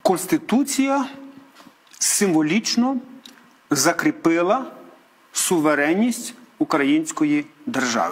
Конституція символічно закріпила суверенність української держави.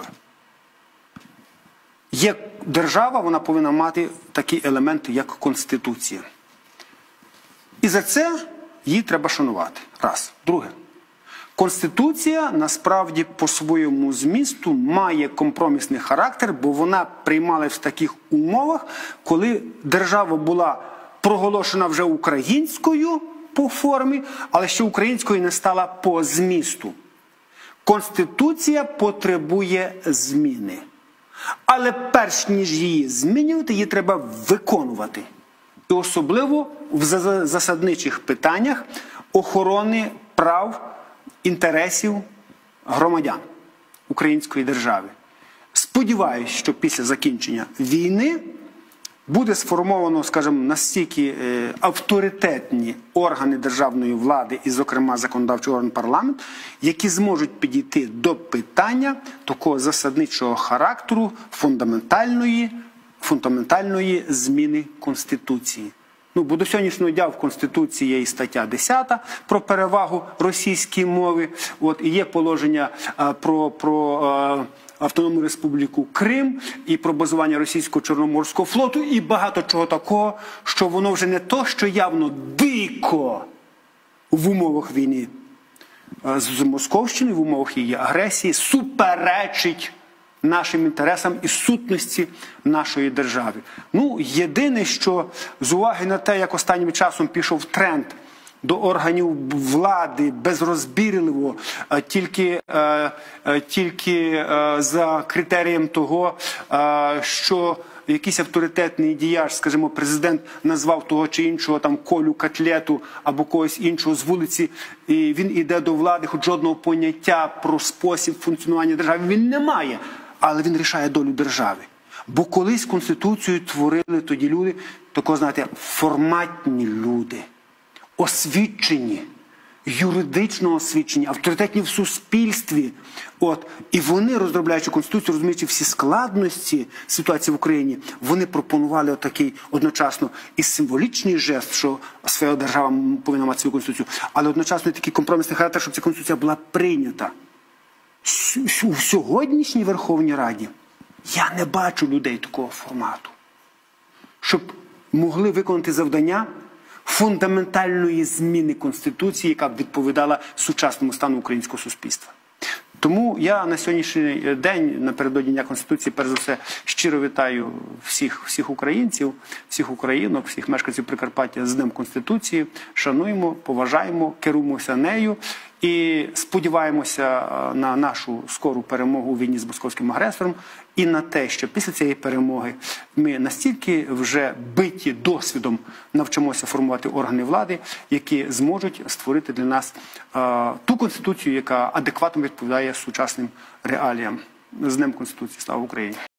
Є держава, вона повинна мати такі елементи, як Конституція. І за це її треба шанувати. Раз. Друге. Конституція, насправді, по своєму змісту має компромісний характер, бо вона приймалась в таких умовах, коли держава була проголошена вже українською по формі, але ще українською не стала по змісту. Конституція потребує зміни. Але перш ніж її змінювати, її треба виконувати. І особливо в засадничих питаннях охорони прав, інтересів громадян української держави. Сподіваюсь, що після закінчення війни буде сформовано, скажімо, настільки авторитетні органи державної влади, і, зокрема, законодавчий орган парламент, які зможуть підійти до питання такого засадничого характеру фундаментальної зміни Конституції. Бо до сьогоднішнього дня в Конституції є і стаття 10 про перевагу російській мови, і є положення про Автономну Республіку Крим і про базування російського Чорноморського флоту і багато чого такого, що воно вже не то, що явно дико в умовах війни з Московщиною, в умовах її агресії, суперечить нашим інтересам і сутності нашої держави. Єдине, що з уваги на те, як останнім часом пішов тренд до органів влади безрозбірливо, тільки за критерієм того, що якийсь авторитетний діяч, скажімо, президент назвав того чи іншого там Колю Котлету або когось іншого з вулиці, і він іде до влади, хоч жодного поняття про спосіб функціонування держави він не має, але він рішає долю держави. Бо колись Конституцію творили тоді люди, такого, знаєте, форматні люди, освічені, юридично освічені, авторитетні в суспільстві. І вони, розробляючи Конституцію, розуміючи всі складності ситуації в Україні, вони пропонували отакий одночасно і символічний жест, що своя держава повинна мати свою Конституцію, але одночасно і такий компромісний характер, щоб ця Конституція була прийнята. У сьогоднішній Верховній Раді я не бачу людей такого формату, щоб могли виконати завдання фундаментальної зміни Конституції, яка б відповідала сучасному стану українського суспільства. Тому я на сьогоднішній день, напередодні Дня Конституції, перш за все, щиро вітаю всіх українців, всіх українок, всіх мешканців Прикарпаття з Днем Конституції. Шануємо, поважаємо, керуємося нею і сподіваємося на нашу скору перемогу у війні з московським агресором і на те, що після цієї перемоги ми настільки вже биті досвідом навчимося формувати органи влади, які зможуть створити для нас ту Конституцію, яка адекватно відповідає сучасним реаліям. З Днем Конституції. Слава Україні!